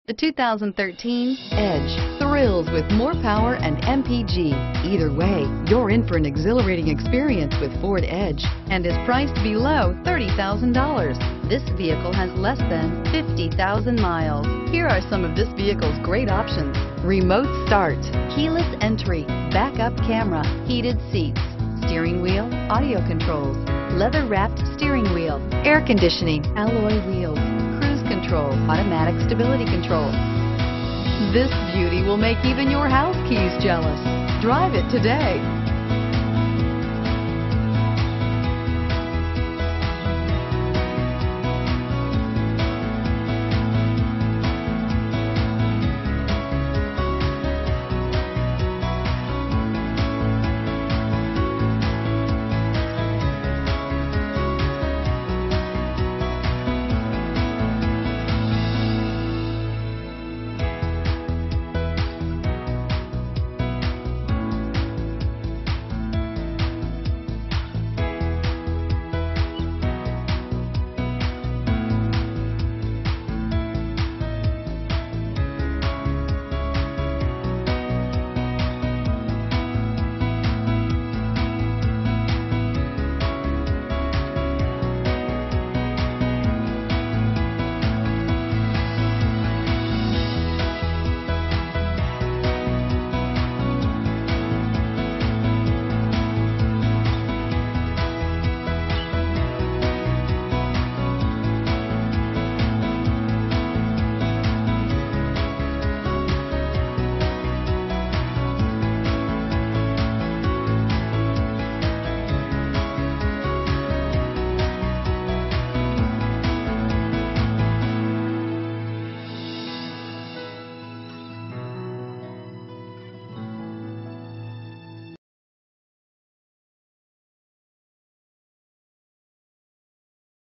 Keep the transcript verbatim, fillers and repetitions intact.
The two thousand thirteen Edge thrills with more power and M P G. Either way, you're in for an exhilarating experience with Ford Edge and is priced below thirty thousand dollars. This vehicle has less than fifty thousand miles. Here are some of this vehicle's great options: remote start, keyless entry, backup camera, heated seats, steering wheel audio controls, leather-wrapped steering wheel, air conditioning, alloy wheels, cruise control, automatic stability control. This beauty will make even your house keys jealous. Drive it today.